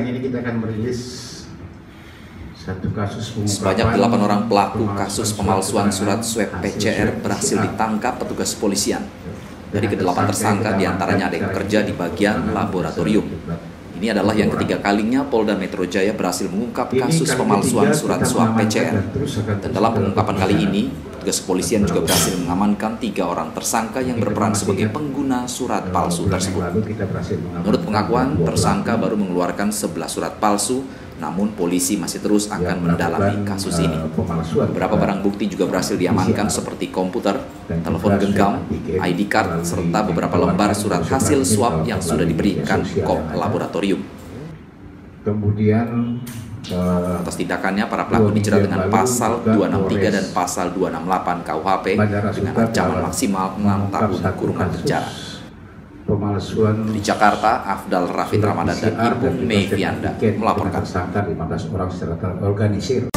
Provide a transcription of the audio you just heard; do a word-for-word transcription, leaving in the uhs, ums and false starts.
Ini kita akan merilis satu kasus pengungkapan. Sebanyak delapan orang pelaku kasus pemalsuan surat swab P C R berhasil ditangkap petugas kepolisian. Dari kedelapan tersangka, diantaranya ada yang bekerja di bagian laboratorium. Ini adalah yang ketiga kalinya Polda Metro Jaya berhasil mengungkap kasus pemalsuan surat swab P C R. Dan dalam pengungkapan kali ini, petugas kepolisian juga berhasil mengamankan tiga orang tersangka yang berperan sebagai pengguna surat palsu tersebut. Menurut pengakuan, tersangka baru mengeluarkan sebelas surat palsu, namun polisi masih terus akan mendalami kasus ini. Beberapa barang bukti juga berhasil diamankan seperti komputer, telepon genggam, I D card, serta beberapa lembar surat hasil swab yang sudah diberikan kop laboratorium. Kemudian atas tindakannya, para pelaku dijerat dengan pasal dua enam tiga dan pasal dua enam delapan K U H P dengan ancaman maksimal enam tahun kurungan penjara. Di Jakarta, Afdal Rafid Ramadan dan Ibu Mei Fianda melaporkan. Tersangka lima belas orang secara terorganisir